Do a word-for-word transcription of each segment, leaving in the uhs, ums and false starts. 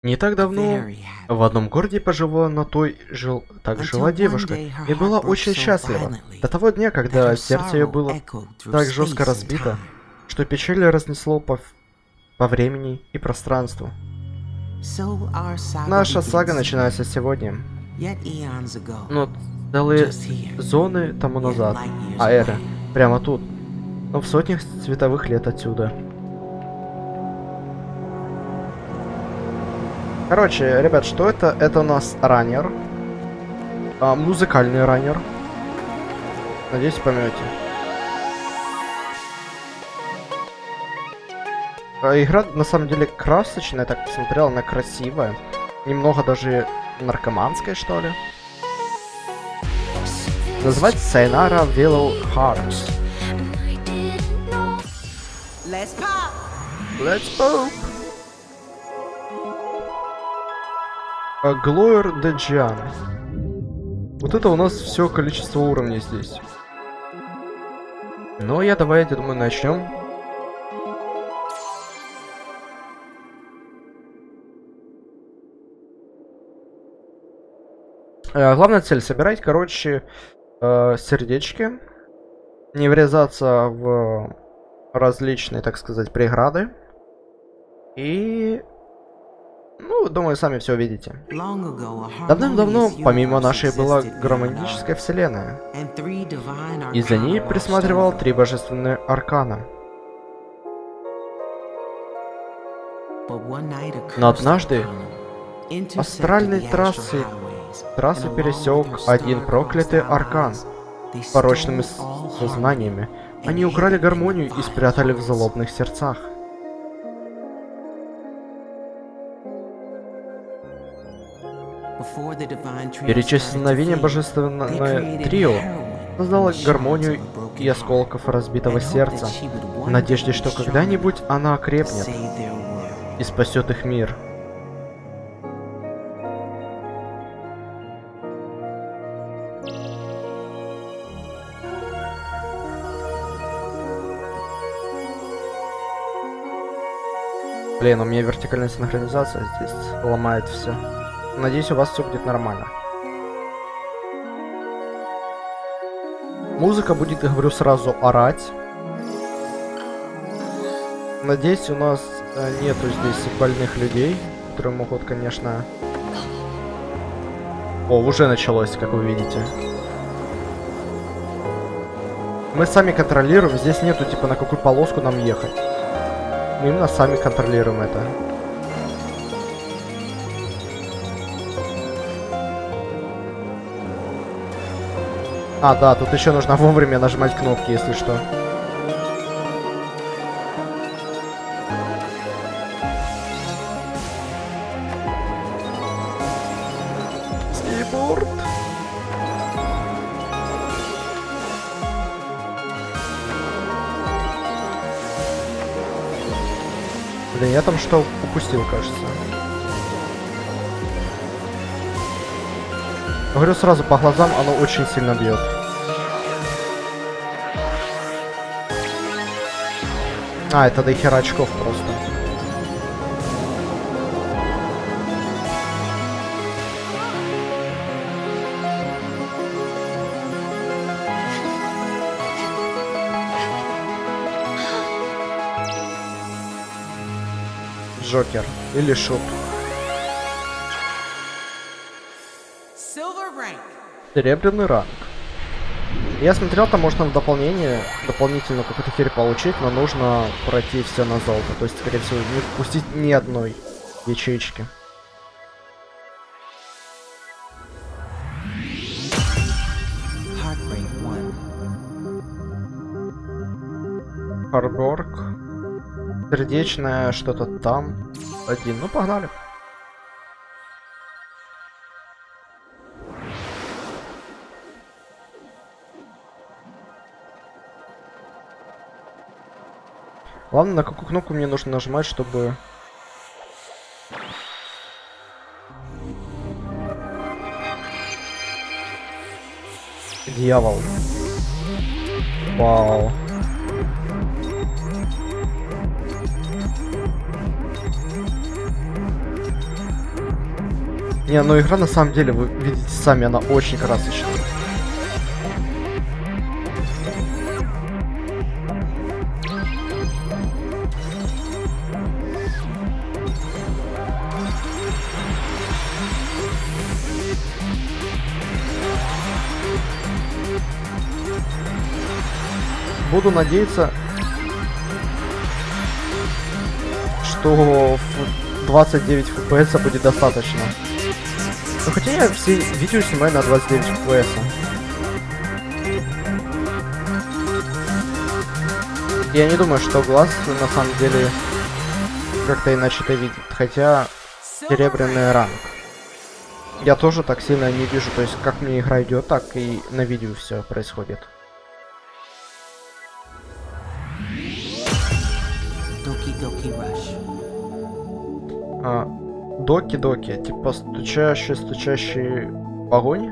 Не так давно в одном городе пожила на той жил так жила девушка и была очень счастлива до того дня, когда сердце ее было так жестко разбито, что печаль разнесло по, по времени и пространству. Наша сага начинается сегодня, но целые зоны тому назад, а эры прямо тут, но в сотнях световых лет отсюда. Короче, ребят, что это? Это у нас раннер. А, музыкальный раннер. Надеюсь, поймете. А, игра на самом деле красочная, я так посмотрел, она красивая. Немного даже наркоманская, что ли. Называется Sayonara Willow Hearts. Let's pop! Let's pop! Глоер де Джиан. Вот это у нас все количество уровней здесь. Но я давай, я думаю, начнем. Э, главная цель собирать, короче, э, сердечки. Не врезаться в различные, так сказать, преграды. И... Ну, думаю, сами все увидите. Давным-давно, помимо нашей, была гармоническая вселенная. И за ней присматривал три божественные аркана. Но однажды астральной трассы трассу пересек один проклятый аркан с порочными сознаниями. Они украли гармонию и спрятали в злобных сердцах. Перед исчезновением божественное трио создало гармонию и осколков разбитого сердца, в надежде, что когда-нибудь она окрепнет и спасет их мир. Блин, у меня вертикальная синхронизация здесь ломает все. Надеюсь, у вас все будет нормально. Музыка будет, я говорю, сразу орать. Надеюсь, у нас э, нету здесь больных людей, которые могут, конечно... О, уже началось, как вы видите. Мы сами контролируем, здесь нету, типа, на какую полоску нам ехать. Мы именно сами контролируем это. А, да, тут еще нужно вовремя нажимать кнопки, если что. Скейборд. Блин, я там что упустил, кажется. Говорю сразу, по глазам оно очень сильно бьет. А, это до хера очков просто. Джокер или Шут. Серебряный ранг. Я смотрел, там можно в дополнение дополнительно какую-то херь получить, но нужно пройти все на золото. То есть, скорее всего, не впустить ни одной ячейки. Харборг. Сердечное что-то там. Один. Ну, погнали. Главное, на какую кнопку мне нужно нажимать, чтобы... Дьявол. Вау. Не, ну игра на самом деле, вы видите сами, она очень красочная. Буду надеяться, что двадцать девять эф пи эс будет достаточно. Но хотя я все видео снимаю на двадцать девять эф пи эс. Я не думаю, что глаз на самом деле как-то иначе это видит. Хотя серебряный ранг. Я тоже так сильно не вижу. То есть как мне игра идет, так и на видео все происходит. А, доки-доки, типа стучащий, стучащий огонь.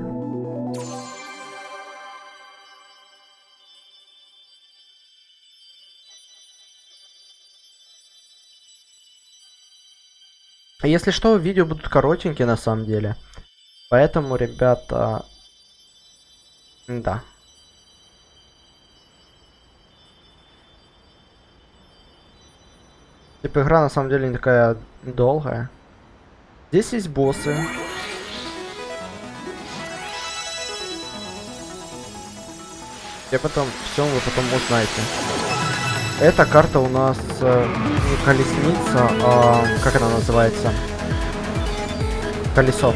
Если что, видео будут коротенькие на самом деле. Поэтому, ребята... Да. Типа игра на самом деле не такая долгая. Здесь есть боссы. И потом все вы потом узнаете. Эта карта у нас э, не колесница, а как она называется? Колесо.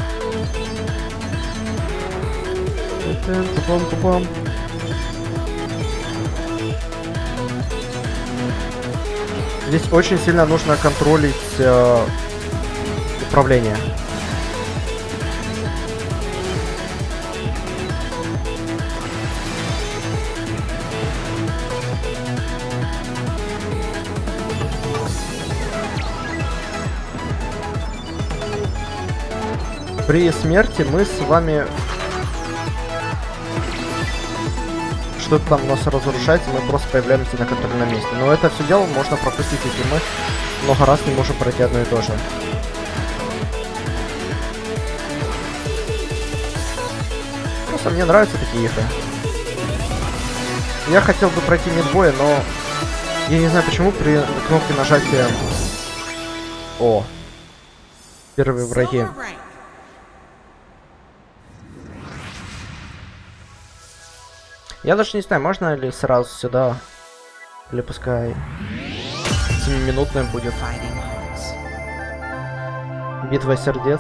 Пупам-пупам. Здесь очень сильно нужно контролить э, управление. При смерти мы с вами... Что-то там у нас разрушается, мы просто появляемся на контрольном месте. Но это все дело можно пропустить, если мы много раз не можем пройти одно и то же. Просто мне нравятся такие игры. Я хотел бы пройти мидбой, но я не знаю почему при кнопке нажатия... О! Первые враги. Я даже не знаю, можно ли сразу сюда, или пускай семиминутная будет битва сердец.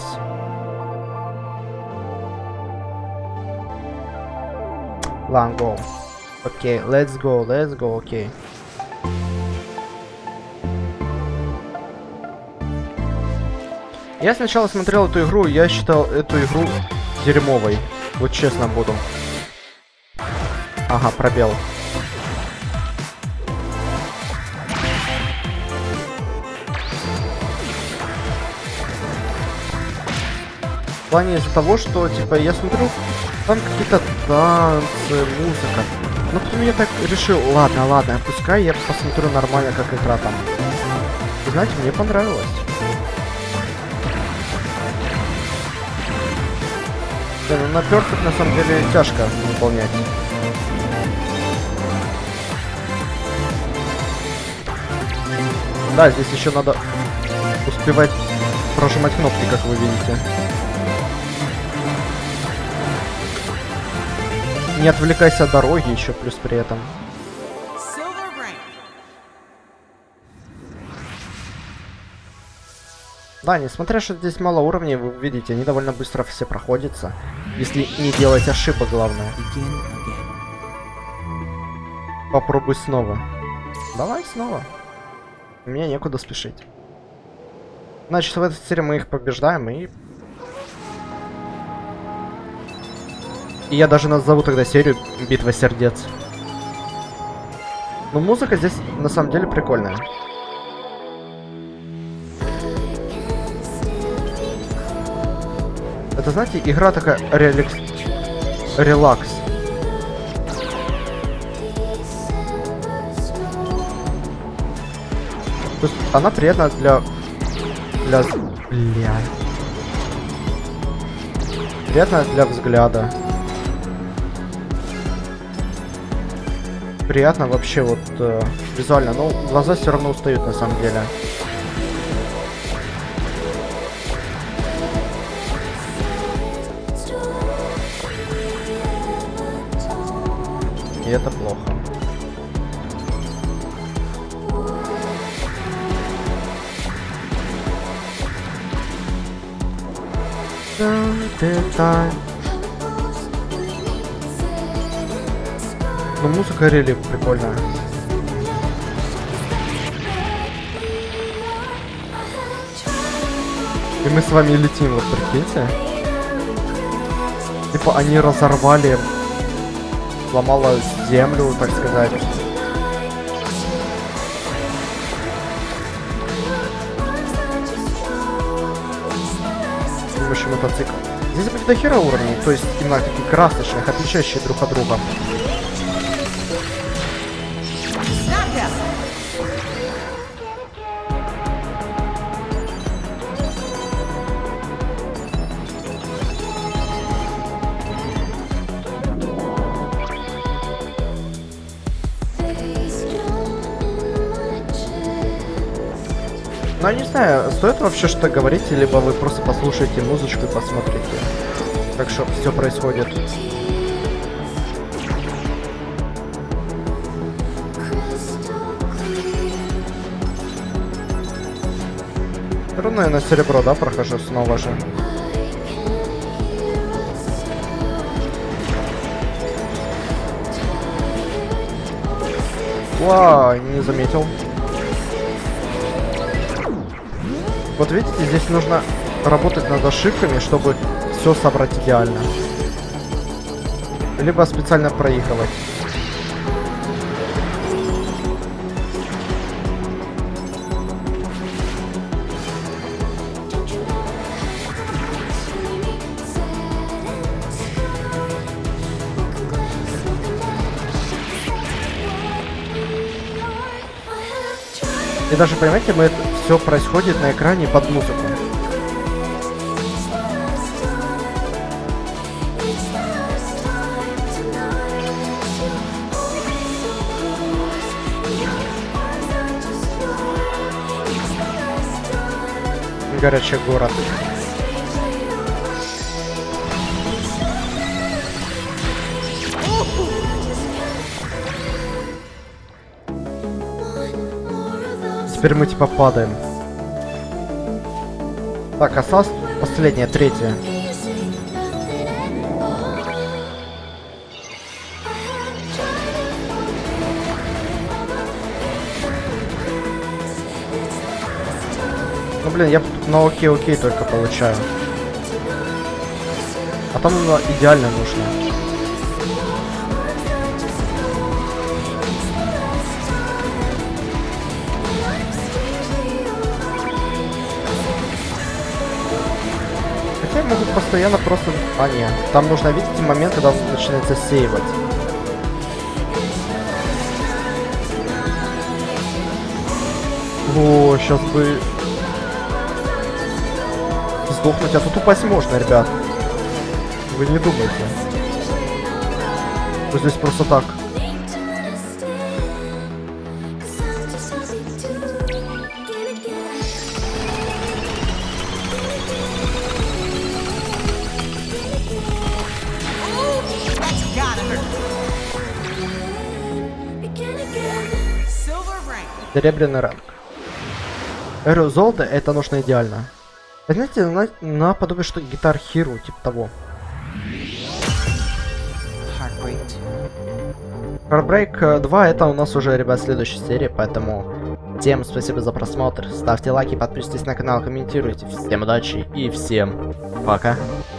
Ладно, go. Окей, okay, let's go, let's go, окей. Okay. Я сначала смотрел эту игру, я считал эту игру дерьмовой. Вот честно буду. Ага, пробел. В плане из-за того, что, типа, я смотрю, там какие-то танцы, музыка. Но потом я так решил, ладно, ладно, пускай я посмотрю нормально, как игра там. И знаете, мне понравилось. Да, ну на перфект на самом деле тяжко выполнять. Да, здесь еще надо успевать прожимать кнопки, как вы видите. Не отвлекайся от дороги еще плюс при этом. Да, несмотря что здесь мало уровней, вы видите, они довольно быстро все проходятся. Если не делать ошибок, главное. Попробуй снова. Давай снова. Мне некуда спешить. Значит, в этой серии мы их побеждаем и... И я даже назову тогда серию «Битва сердец». Но музыка здесь на самом деле прикольная. Это, знаете, игра такая релекс... релакс. То есть она приятна для... для... Бля... приятно для взгляда. Приятно вообще вот э, визуально, но глаза все равно устают на самом деле. И это плохо. Ну, музыка рели прикольная. И мы с вами летим, вот прикиньте. Типа они разорвали, сломала землю, так сказать. Следующий мотоцикл. Здесь будет дохера уровней, то есть именно таких красочных, отличающие друг от друга. Ну, я не знаю, стоит вообще что-то говорить, либо вы просто послушаете музычку и посмотрите, как что все происходит. Равно я на серебро, да, прохожу снова же. Вау, не заметил. Вот видите, здесь нужно работать над ошибками, чтобы все собрать идеально. Либо специально проигрывать. И даже, понимаете, мы это все происходит на экране под музыку. Горячий город. Теперь мы типа падаем. Так, осталось последняя, третья. Ну блин, я на окей-окей только получаю. А там оно идеально нужно. Могут постоянно просто... А, нет. Там нужно видеть момент, когда он начинается сейвать. О, сейчас бы... Сдохнуть, а тут упасть можно, ребят. Вы не думаете. Что здесь просто так. Серебряный ранг. Эру золото это нужно идеально. Знаете, на, наподобие что Guitar Hero, типа того. Heartbreak два это у нас уже, ребят, следующая серия, поэтому всем спасибо за просмотр. Ставьте лайки, подписывайтесь на канал, комментируйте. Всем удачи и всем пока.